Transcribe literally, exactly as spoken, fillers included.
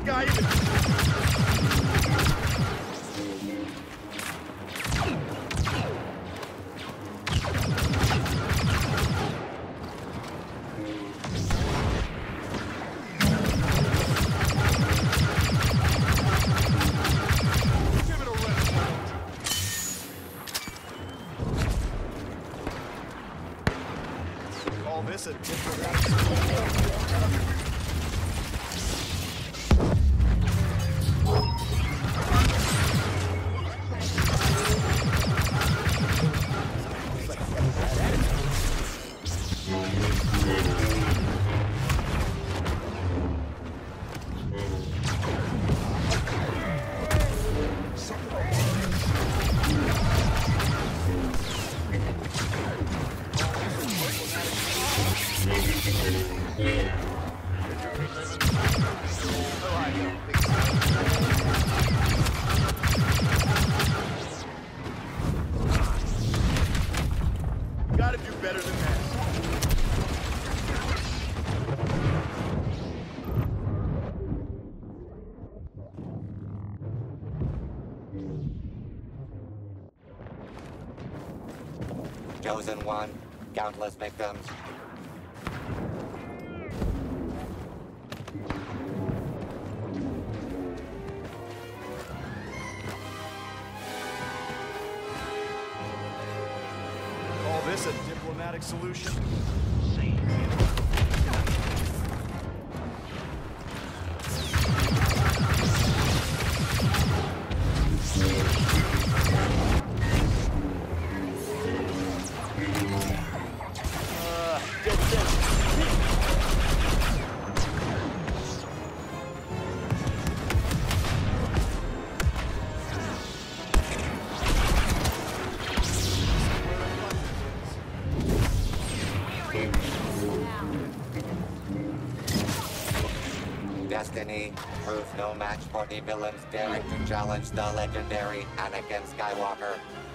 guy in the... This a Gotta do better than that. Chosen one, countless victims. Call this a diplomatic solution? Uh, dead, dead. Destiny proves no match for the villains daring to challenge the legendary Anakin Skywalker.